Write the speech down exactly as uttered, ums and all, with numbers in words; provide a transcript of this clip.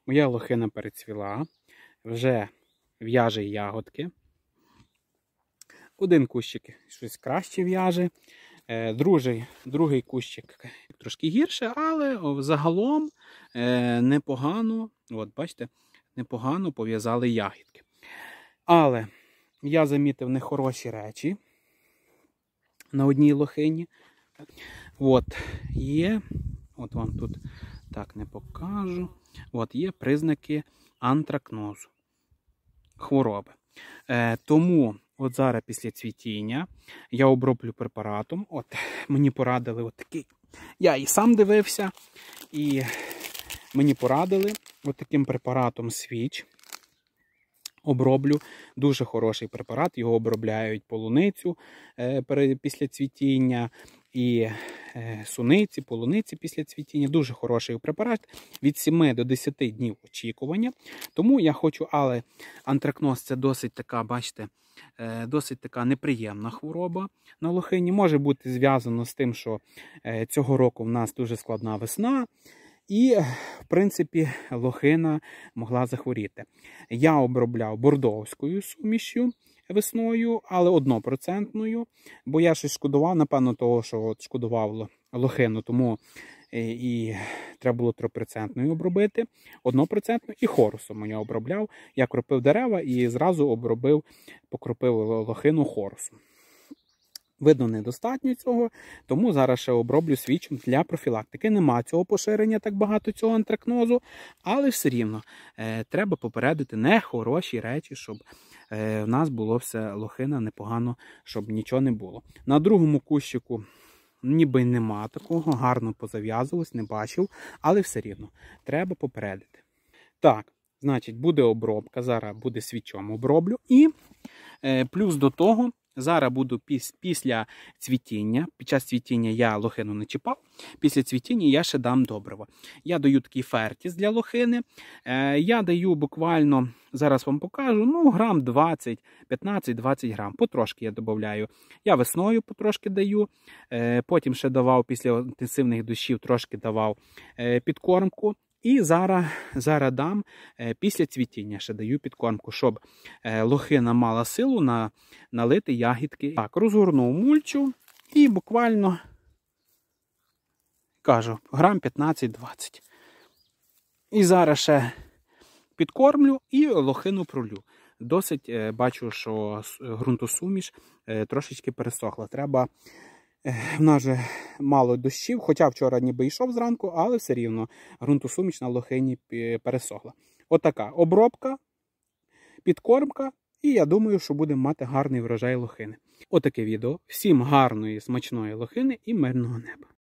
Моя лохина перецвіла, вже в'яже ягодки. Один кущик щось краще в'яже, другий, другий кущик трошки гірше, але загалом непогано, от бачите, непогано пов'язали ягідки. Але я замітив нехороші речі на одній лохині. От є, от вам тут так не покажу, от є признаки антракнозу, хвороби. Е, тому от зараз після цвітіння я оброблю препаратом. От мені порадили от такий, я і сам дивився, і мені порадили от таким препаратом Switch. Оброблю, дуже хороший препарат, його обробляють полуницю е, після цвітіння, і е, суниці, полуниці після цвітіння. Дуже хороший препарат, від семи до десяти днів очікування. Тому я хочу, але антракноз це досить така, бачите, е, досить така неприємна хвороба на лохині. Може бути зв'язано з тим, що е, цього року в нас дуже складна весна. І, в принципі, лохина могла захворіти. Я обробляв бордовською сумішю весною, але однопроцентною, бо я щось шкодував, напевно, того, що от шкодував лохину, тому і треба було трьохпроцентною обробити, однопроцентною, і хорусом я обробляв. Я кропив дерева і зразу обробив, покропив лохину хорусом. Видно, недостатньо цього, тому зараз ще оброблю свічем для профілактики. Нема цього поширення так багато цього антракнозу, але все рівно е, треба попередити нехороші речі, щоб е, в нас було все лохина непогано, щоб нічого не було. На другому кущику ніби нема такого, гарно позав'язувалось, не бачив, але все рівно треба попередити. Так, значить, буде обробка, зараз буде свічом оброблю, і е, плюс до того, зараз буду після цвітіння, під час цвітіння я лохину не чіпав, після цвітіння я ще дам добриво. Я даю такий фертіс для лохини, я даю буквально, зараз вам покажу, ну грам двадцять, п'ятнадцять-двадцять грам, потрошки я додаю. Я весною потрошки даю, потім ще давав після інтенсивних дощів, трошки давав підкормку. І зараз, зараз дам, після цвітіння ще даю підкормку, щоб лохина мала силу на налити ягідки. Так, розгорнув мульчу і буквально, кажу, грам п'ятнадцять-двадцять. І зараз ще підкормлю і лохину пролю. Досить бачу, що ґрунтосуміш трошечки пересохла. Треба... В нас же мало дощів, хоча вчора ніби йшов зранку, але все рівно ґрунтосуміш на лохині пересохла. Отака обробка, підкормка, і я думаю, що будемо мати гарний врожай лохини. Отаке відео. Всім гарної, смачної лохини і мирного неба.